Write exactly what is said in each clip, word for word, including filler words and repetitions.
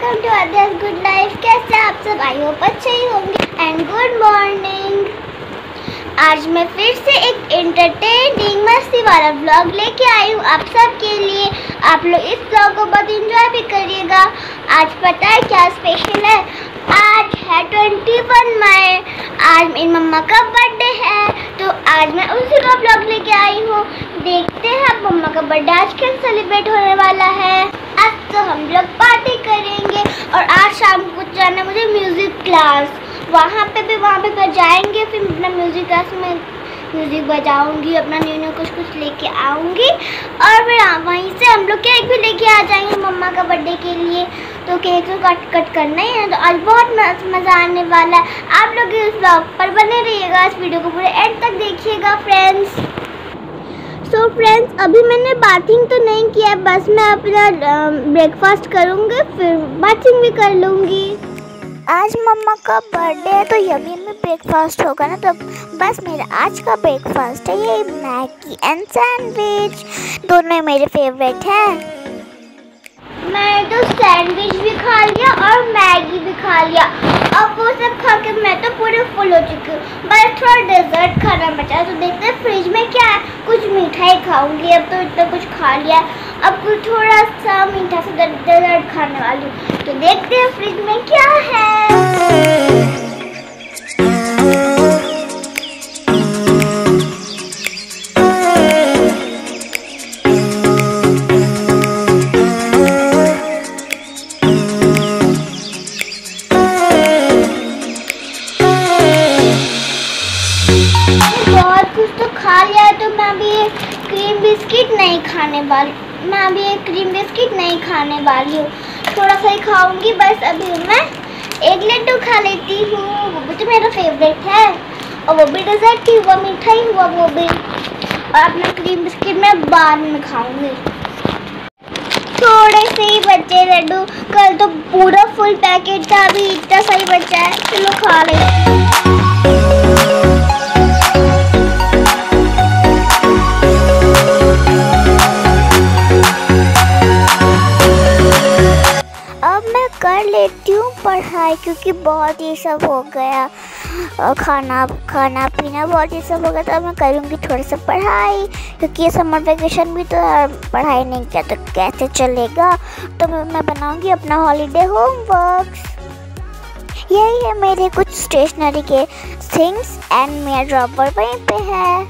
Welcome to others good life. कैसे आप सब? आई होप अच्छे ही होंगे। And good morning. आज मैं फिर से एक एंटरटेनिंग मस्ती वाला व्लॉग लेके आई हूँ आप सब के लिए। आप लोग इस व्लॉग को बहुत इंजॉय भी करिएगा। आज पता है क्या स्पेशल है? आज है ट्वेंटी वन मई। आज मेरी मम्मा का बर्थडे है, तो आज मैं उसी का व्लॉग लेके आई हूँ। देखते हैं मम्मा का बर्थडे आज कैसे सेलिब्रेट होने वाला है। आज तो हम लोग पार्टी करेंगे और आज शाम को जाना है मुझे म्यूज़िक क्लास। वहाँ पे भी वहाँ पे बजाएंगे, फिर अपना म्यूज़िक क्लास में म्यूज़िक बजाऊंगी, अपना न्यू न्यू कुछ कुछ लेके आऊँगी और फिर वहीं से हम लोग केक भी लेके आ जाएंगे मम्मा का बर्थडे के लिए। तो केक तो कट कट करना ही है, तो आज बहुत मज़ा आने वाला है। आप लोग इस ब्लॉग पर बने रहिएगा, इस वीडियो को पूरे एंड तक देखिएगा फ्रेंड्स। सो फ्रेंड्स, अभी मैंने बाथिंग तो नहीं किया है, बस मैं अपना ब्रेकफास्ट करूँगी, फिर बाथिंग भी कर लूँगी। आज मम्मा का बर्थडे है तो यम्मी में ब्रेकफास्ट होगा ना, तो बस मेरा आज का ब्रेकफास्ट है ये मैगी एंड सैंडविच। दोनों मेरे फेवरेट हैं। मैं तो सैंडविच भी खा लिया और मैगी भी खा लिया। अब वो सब खा के मैं तो पूरे फुल हो चुकी हूँ। बस थोड़ा डेजर्ट खाना बचा है, तो देखते हैं फ्रिज में क्या है। कुछ मिठाई खाऊंगी, अब तो इतना कुछ खा लिया है। अब कुछ थोड़ा सा मीठा सा डेजर्ट खाने वाली हूँ, तो देखते हैं फ्रिज में क्या है। बहुत कुछ तो खा लिया है, तो मैं अभी ये क्रीम बिस्किट नहीं खाने वाली मैं अभी ये क्रीम बिस्किट नहीं खाने वाली हूँ। थोड़ा सा ही खाऊंगी बस। अभी मैं एक लड्डू खा लेती हूँ, वो भी तो मेरा फेवरेट है, और वो भी डेजर्ट ही हुआ, मीठा ही हुआ वो भी। और अपना क्रीम बिस्किट मैं बाद में खाऊंगी। थोड़े से ही बचे लड्डू, कल तो पूरा फुल पैकेट था, अभी इतना सही बचा है। चलो खा लेते हैं। कर लेती हूँ पढ़ाई, क्योंकि बहुत ये सब हो गया, खाना खाना पीना बहुत ये सब हो गया। तो मैं करूँगी थोड़ी सी पढ़ाई, क्योंकि ये समर वेकेशन भी तो है, पढ़ाई नहीं किया तो कैसे चलेगा। तो मैं, मैं बनाऊँगी अपना हॉलीडे होमवर्क। यही है मेरे कुछ स्टेशनरी के थिंग्स एंड मेरा ड्रॉवर वहीं पे है।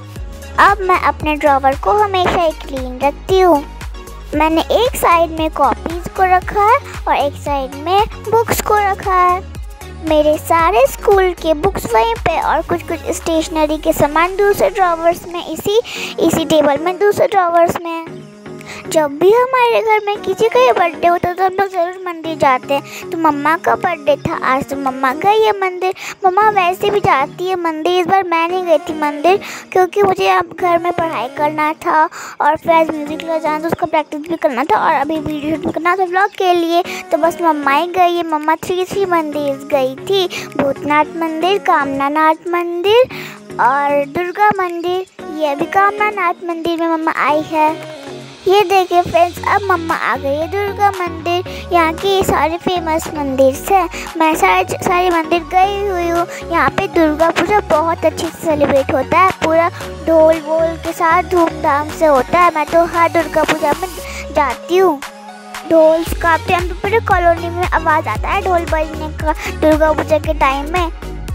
अब मैं अपने ड्रॉवर को हमेशा ही क्लीन रखती हूँ। मैंने एक साइड में कॉपीज़ को रखा है और एक साइड में बुक्स को रखा है। मेरे सारे स्कूल के बुक्स वहीं पे और कुछ कुछ स्टेशनरी के सामान दूसरे ड्रॉवर्स में, इसी इसी टेबल में दूसरे ड्रॉवर्स में। जब भी हमारे घर में किसी का बर्थडे होता है तो हम लोग ज़रूर मंदिर जाते हैं। तो मम्मा का बर्थडे था आज, तो मम्मा गई है मंदिर। मम्मा वैसे भी जाती है मंदिर, इस बार मैं नहीं गई थी मंदिर, क्योंकि मुझे अब घर में पढ़ाई करना था और फिर आज म्यूज़िक क्लास जाना तो उसका प्रैक्टिस भी करना था और अभी वीडियो शूट करना था व्लॉग के लिए। तो बस मम्मा ही गई है। मम्मा थ्री थ्री मंदिर गई थी, भूतनाथ मंदिर, कामनानाथ मंदिर और दुर्गा मंदिर। ये भी कामनानाथ मंदिर में मम्मा आई है। ये देखिए फ्रेंड्स, अब मम्मा आ गई है दुर्गा मंदिर। यहाँ के ये सारे फेमस मंदिर हैं, मैं सारे सारे मंदिर गई हुई हूँ। यहाँ पे दुर्गा पूजा बहुत अच्छे से सेलिब्रेट होता है, पूरा ढोल वोल के साथ धूमधाम से होता है। मैं तो हर दुर्गा पूजा में जाती हूँ। ढोल का टाइम तो पूरे कॉलोनी में आवाज़ आता है ढोल बजने का दुर्गा पूजा के टाइम में।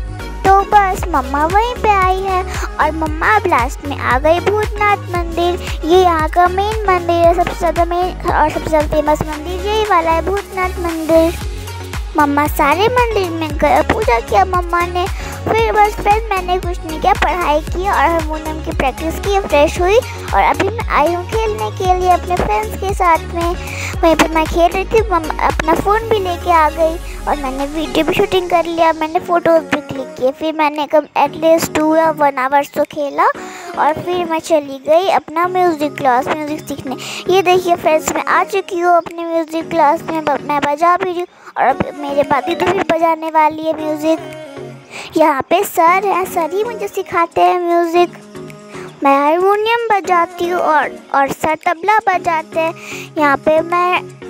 तो बस मम्मा वहीं पे आई है और मम्मा अब लास्ट में आ गई भूतनाथ मंदिर। ये यहाँ का मेन मंदिर है, सबसे ज़्यादा मेन और सबसे ज़्यादा फेमस मंदिर यही वाला है, भूतनाथ मंदिर। मम्मा सारे मंदिर में गए, पूजा किया मम्मा ने। फिर बस फ्रेंड मैंने कुछ नहीं किया, पढ़ाई की और हारमोनियम की प्रैक्टिस की, फ्रेश हुई और अभी मैं आई हूँ खेलने के लिए अपने फ्रेंड्स के साथ में। वहीं पे मैं खेल रही थी, मम्मा अपना फ़ोन भी लेके आ गई और मैंने वीडियो भी शूटिंग कर लिया, मैंने फ़ोटोज़ भी क्लिक किए। फिर मैंने कम एटलीस्ट टू या वन आवर्स तो खेला और फिर मैं चली गई अपना म्यूज़िक क्लास म्यूज़िक सीखने। ये देखिए फ्रेंड्स, मैं आ चुकी हूँ अपने म्यूज़िक क्लास में, मैं बजा भी रही हूँ और अब मेरे बाकी तो भी बजाने वाली है म्यूज़िक। यहाँ पे सर हैं, सर ही मुझे सिखाते हैं म्यूज़िक। मैं हारमोनियम बजाती हूँ और और सर तबला बजाते हैं। यहाँ पे मैं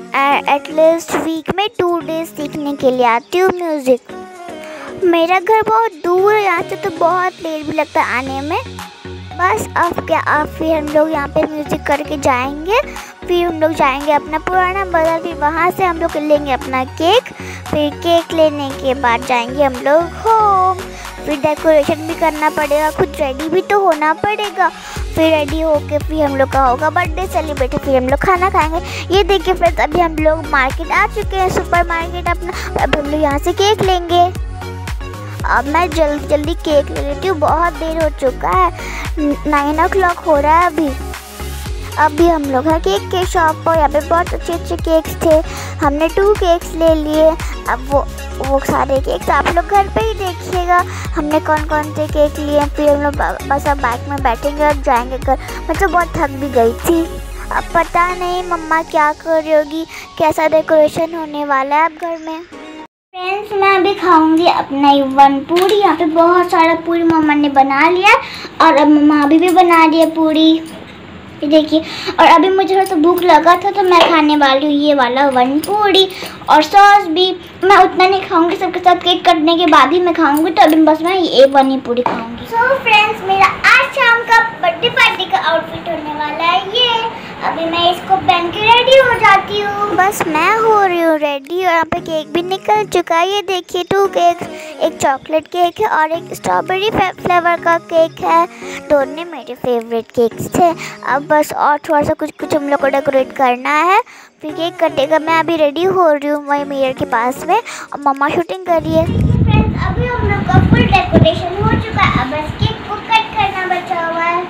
एटलीस्ट वीक में टू डेज सीखने के लिए आती हूँ म्यूज़िक। मेरा घर बहुत दूर है यहाँ से, तो बहुत लेट भी लगता है आने में। बस अब क्या, अब फिर हम लोग यहाँ पे म्यूज़िक करके जाएंगे, फिर हम लोग जाएंगे अपना पुराना बाज़ार, फिर वहाँ से हम लोग लेंगे अपना केक, फिर केक लेने के बाद जाएंगे हम लोग होम। फिर डेकोरेशन भी करना पड़ेगा, खुद रेडी भी तो होना पड़ेगा। फिर रेडी होके फिर हम लोग का होगा बर्थडे सेलिब्रेट, फिर हम लोग खाना खाएंगे। ये देखिए फ्रेंड्स, अभी हम लोग मार्केट आ चुके हैं, सुपर मार्केट अपना। अब हम लोग यहाँ से केक लेंगे। अब मैं जल्दी जल्दी केक ले लेती हूँ, बहुत देर हो चुका है, नाइन ओ क्लॉक हो रहा है अभी। अभी हम लोग हैं केक के शॉप पर, यहाँ पे बहुत अच्छे अच्छे केक्स थे, हमने टू केक्स ले लिए। अब वो वो सारे केक्स आप लोग घर पे ही देखिएगा हमने कौन कौन से केक लिए। फिर हम लोग बस अब बाइक में बैठेंगे और जाएंगे घर। मैं तो बहुत थक भी गई थी। अब पता नहीं मम्मा क्या कर रही होगी, कैसा डेकोरेशन होने वाला है अब घर में। फ्रेंड्स, मैं अभी खाऊंगी अपना वन पूरी। यहाँ पे बहुत सारा पूरी मम्मा ने बना लिया और अब मम्मा अभी भी बना रही है पूरी, ये देखिए। और अभी मुझे थोड़ा सा भूख लगा था तो मैं खाने वाली हूँ ये वाला वन पूरी और सॉस भी। मैं उतना नहीं खाऊंगी, सबके साथ केक कटने के बाद ही मैं खाऊंगी, तो अभी बस मैं ये वन ही पूरी खाऊंगी। सो so फ्रेंड्स, मेरा आज शाम का बर्थडे पार्टी का आउटफिट होने वाला है ये। अभी मैं इसको पहन के रेडी हो जाती हूँ। बस मैं हो रही हूँ रेडी और यहाँ पे केक भी निकल चुका है। ये देखिए टू केक, एक चॉकलेट केक है और एक स्ट्रॉबेरी फ्लेवर का केक है। दोनों मेरे फेवरेट केक्स थे। अब बस और थोड़ा सा कुछ कुछ हम लोग को डेकोरेट करना है, फिर केक कटेगा। मैं अभी रेडी हो रही हूँ वही मिरर के पास में और मम्मा शूटिंग कर रही है। फ्रेंड्स, अभी हम लोग का फुल डेकोरेशन हो चुका है, अब बस केक को कट करना बचा हुआ है।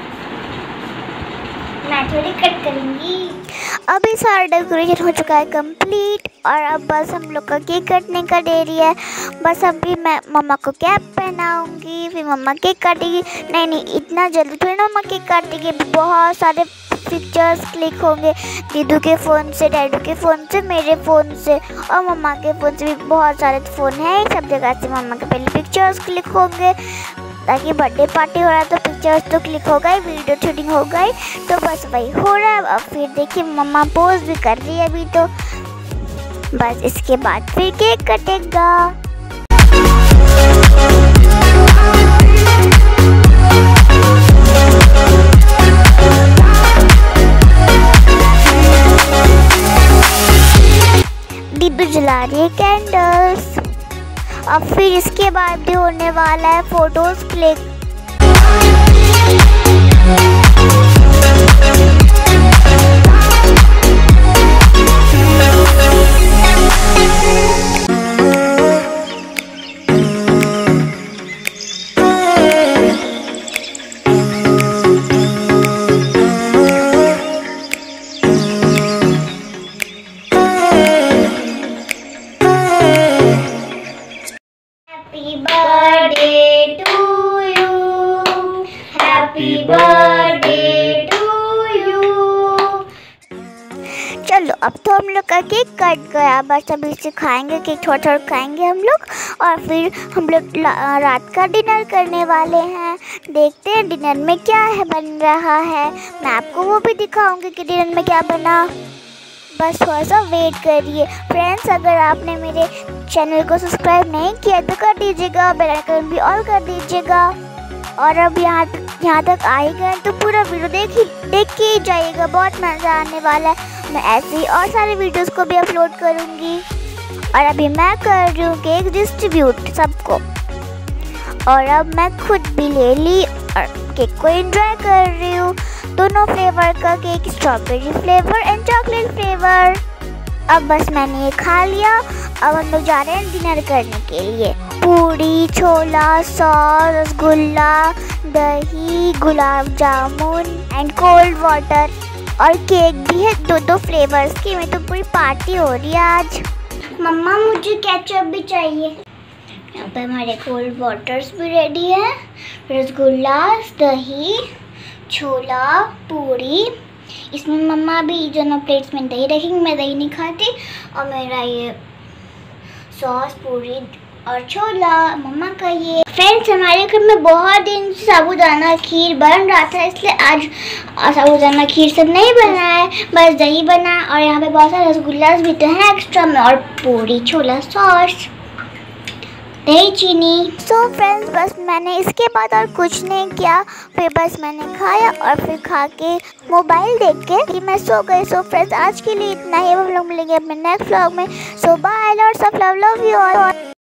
मैं थोड़ी कट करूँगी। अभी सारा डेकोरेशन हो चुका है कंप्लीट और अब बस हम लोग का केक कटने का देरी है। बस अभी मैं मम्मा को कैप पहनाऊँगी, फिर मम्मा केक काटेगी। नहीं नहीं, इतना जल्दी थोड़ी ना मम्मा केक काटेगी। बहुत सारे पिक्चर्स क्लिक होंगे दीदू के फ़ोन से, डैडू के फ़ोन से, मेरे फ़ोन से और मम्मा के फ़ोन से भी। बहुत सारे फ़ोन हैं, सब जगह से मम्मा के पहले पिक्चर्स क्लिक होंगे, ताकि बर्थडे पार्टी हो रहा है तो पिक्चर्स तो क्लिक हो गई, वीडियो शूटिंग हो गई, तो बस वही हो रहा है। अब फिर देखिए मम्मा पोज भी कर रही है अभी, तो बस इसके बाद फिर केक कटेगा। दीदू जला रही है कैंडल्स। अब फिर इसके बाद भी होने वाला है photos click. Happy birthday to you. Happy birthday to you. चलो अब तो हम लोग का केक कट गया, बस अभी इसे खाएंगे, केक थोड़ा थोड़ा खाएंगे हम लोग और फिर हम लोग रात का डिनर करने वाले हैं। देखते हैं डिनर में क्या है बन रहा है, मैं आपको वो भी दिखाऊंगी कि डिनर में क्या बना। बस थोड़ा सा वेट करिए। फ्रेंड्स, अगर आपने मेरे चैनल को सब्सक्राइब नहीं किया तो कर दीजिएगा, बेल आइकन भी ऑल कर दीजिएगा। और अब यहाँ यहाँ तक आ ही गए तो पूरा वीडियो देख ही देख के ही जाइएगा, बहुत मज़ा आने वाला है। मैं ऐसे ही और सारे वीडियोस को भी अपलोड करूँगी। और अभी मैं कर रही हूँ केक डिस्ट्रीब्यूट सबको, और अब मैं खुद भी ले ली और केक को एंजॉय कर रही हूँ। दोनों फ्लेवर का cake, strawberry flavour and chocolate flavour. अब बस मैंने ये खा लिया। अब हम लोग जा रहे हैं डिनर करने के लिए। पूरी, छोला, सॉस, रसगुल्ला, दही, gulab jamun and cold water और केक भी है दो दो फ्लेवर्स की। मैं तो पूरी पार्टी हो रही है आज। मम्मा मुझे केचप भी चाहिए। यहाँ पे हमारे कोल्ड वाटर्स भी रेडी है, रसगुल्ला, दही, छोला, पूरी। इसमें मम्मा भी दोनों प्लेट्स में दही रखेंगी, मैं दही नहीं खाती। और मेरा ये सॉस, पूरी और छोला मम्मा का ये। फ्रेंड्स हमारे घर में बहुत दिन से साबूदाना खीर बन रहा था, इसलिए आज साबूदाना खीर सब नहीं बना है, बस दही बना और यहाँ पे बहुत सारे रसगुल्ला भी तो हैं एक्स्ट्रा में, और पूरी छोला सॉस दही चीनी। सो so फ्रेंड्स बस मैंने इसके बाद और कुछ नहीं किया, फिर बस मैंने खाया और फिर खा के मोबाइल देख के फिर मैं सो गई। सो so फ्रेंड्स आज के लिए इतना ही, हम लोग मिलेंगे अपने नेक्स्ट व्लॉग में। So bye, lots of love, love you all.